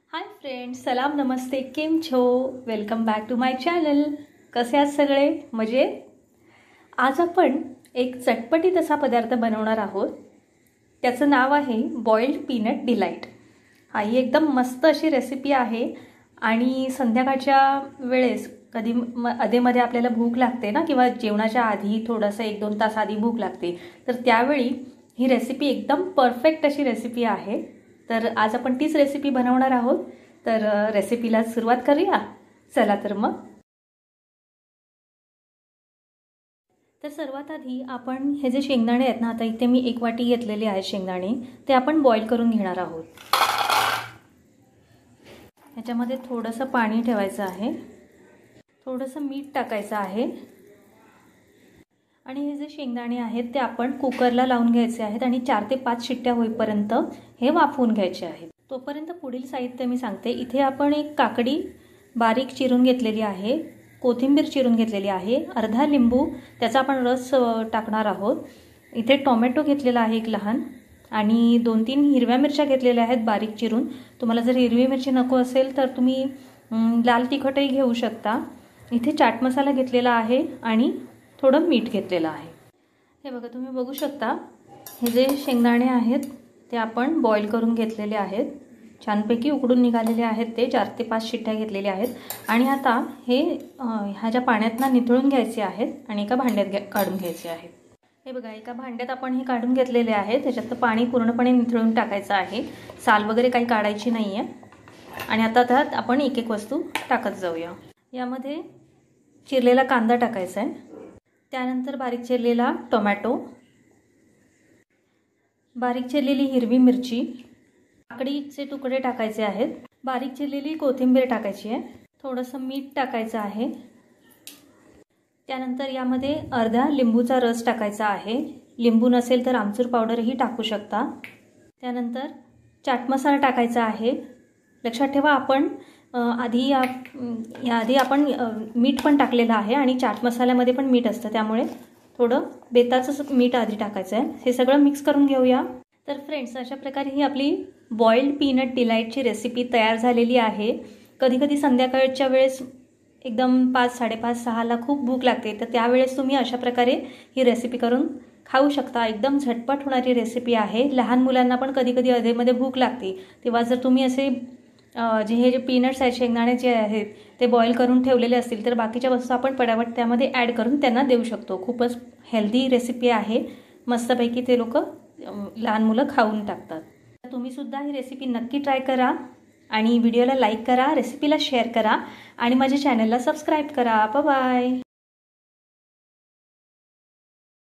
Hi friends, सलाम नमस्ते, केम छो. Welcome back to my channel. कसे आहात सगळे? मजेत? आज आपण एक चटपटीत असा पदार्थ बनवणार आहोत. त्याचं नाव आहे बॉइल्ड पीनट डिलाइट. हा ही एकदम मस्त अशी रेसिपी आहे आणि संध्याकाळच्या वेळेस कधी अधेमध्ये आपल्याला भूक लागते ना, किंवा जेवणाच्या आधी थोडंसं 1-2 तास आधी भूक लागते, तर त्यावेळी ही रेसिपी एकदम परफेक्ट अशी रेसिपी आहे. तर आज आपण तीच रेसिपी बनवणार आहोत. तर रेसिपीला सुरुवात करूया. चला तर मग. तर सर्वात आधी आपण हे जे शेंगदाणे आहेत ना, आता इथे मी 1 वाटी घेतलेले आहेत शेंगदाणे, ते आपण बॉईल करून घेणार आहोत. ह्याच्यामध्ये थोडंसं पाणी ठेवायचं आहे, थोडंसं मीठ टाकायचं आहे आणि हे जे शेंगदाणे आहेत ते आपण कुकरला लावून घ्यायचे आहेत आणि 4 ते 5 शिट्ट्या होईपर्यंत हे वाफवून घ्यायचे आहेत. तोपर्यंत पुढील साहित्य मी सांगते. इथे आपण एक काकडी बारीक चिरून घेतलेली आहे, कोथिंबीर चिरून घेतलेली आहे, अर्धा लिंबू त्याचा आपण रस टाकणार आहोत. इथे टोमॅटो घेतलेला आहे एक लहान, आणि 2-3 हिरव्या मिरच्या घेतलेल्या आहेत बारीक चिरून. तुम्हाला जर हिरवी मिरची नको असेल तर तुम्ही लाल तिखटही घेऊ शकता. इथे चाट मसाला घेतलेला आहे आणि थोडं मीठ घेतलेलं आहे. हे बघा, तुम्ही बघू शकता हे जे शेंगदाणे आहेत ते आपण बॉईल करून घेतलेले आहेत. छानपैकी उकडून निघालेले आहेत ते. 4 ते 5 शिट्ट्या घेतलेल्या आहेत आणि आता हे ह्याच्या पाण्यातनं निथळून घ्यायचे आहेत आणि एका भांड्यात काढून घ्यायचे आहेत. हे बघा, एका भांड्यात आपण हे काढून घेतलेले आहे. त्याच्यात पाणी पूर्णपणे निथळून टाकायचं आहे, साल वगैरे काही काढायची नाही आहे. आणि आता त्यात आपण एक एक वस्तू टाकत जाऊया. यामध्ये चिरलेला कांदा टाकायचा आहे, त्यानंतर बारीक चिरलेला टोमॅटो, बारीक चिरलेली हिरवी मिरची, काकडीचे तुकडे टाकायचे आहेत, बारीक चिरलेली कोथिंबीर टाकायची आहे, थोडंसं मीठ टाकायचं आहे. त्यानंतर यामध्ये अर्धा लिंबूचा रस टाकायचा आहे. लिंबू नसेल तर आमचूर पावडरही टाकू शकता. त्यानंतर चाट मसाला टाकायचा आहे. लक्षात ठेवा, आपण याआधी आपण मीठ पण टाकलेलं आहे आणि चाट मसाल्यामध्ये पण मीठ असतं, त्यामुळे थोडं बेताचं मीठ आधी टाकायचं आहे. हे सगळं मिक्स करून घेऊया. तर फ्रेंड्स, अशा प्रकारे ही आपली बॉइल्ड पीनट डिलाइटची रेसिपी तयार झालेली आहे. कधीकधी संध्याकाळच्या वेळेस एकदम 5-5:30-6ला खूप भूक लागते, तर त्यावेळेस तुम्ही अशा प्रकारे ही रेसिपी करून खाऊ शकता. एकदम झटपट होणारी रेसिपी आहे. लहान मुलांना पण कधीकधी अधेमध्ये भूक लागते, तेव्हा जर तुम्ही असे हे जे पीनट्स आहेत, शेंगदाणे जे आहेत ते बॉईल करून ठेवलेले असतील, तर बाकीच्या वस्तू आपण पटापट त्यामध्ये ॲड करून त्यांना देऊ शकतो. खूपच हेल्दी रेसिपी आहे. मस्तपैकी ते लोक लहान मुलं खाऊन टाकतात. तुम्ही सुद्धा ही रेसिपी नक्की ट्राय करा आणि व्हिडिओला लाईक करा, रेसिपीला शेअर करा आणि माझ्या चॅनलला सबस्क्राईब करा. बाय.